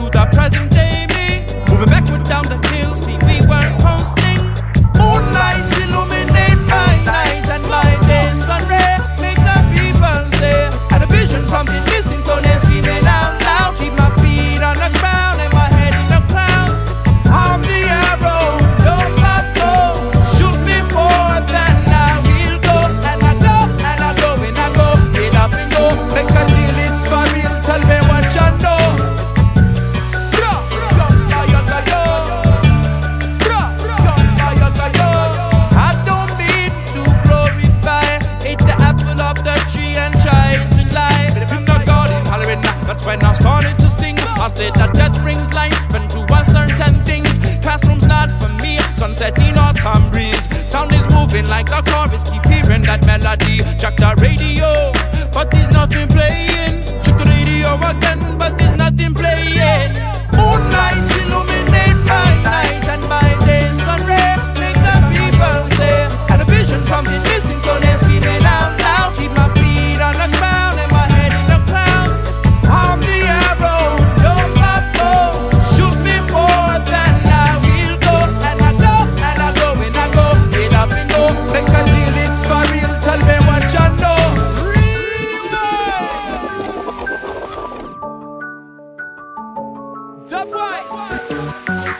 to the present day me. Moving backwards down the hill, see we weren't coasting. Moonlight illuminate my night and my days. Sunray make the people say. And a vision, something missing, so they screaming out loud. Keep my feet on the ground and my head in the clouds. I'm the arrow, don't my bow. Shoot me forth and I will go. And I go, and I go, and I go. Get up and go, make a deal, it's for real. Tell me what you know. I don't mean to glorify. Ate the apple of the tree and tried to lie. But if I'm not God in Halloween, that's when I started to sing. I said that death brings life and to uncertain things. Classroom's not for me, sunset in autumn breeze. Sound is moving like a chorus, keep hearing that melody. Check the radio, but there's nothing playing. Check the radio again, but there's nothing playing. Moonlight illuminate my night and my day. Sunray make the people say. And a vision, something missing, so they're screaming out loud. Keep my feet on the ground and my head in the clouds. I'm the arrow, don't my bow. Shoot me forth and I will go. And I go, and I go, and I go. Get up and go, make a deal, it's for real. Tell me what you know. Dubwise.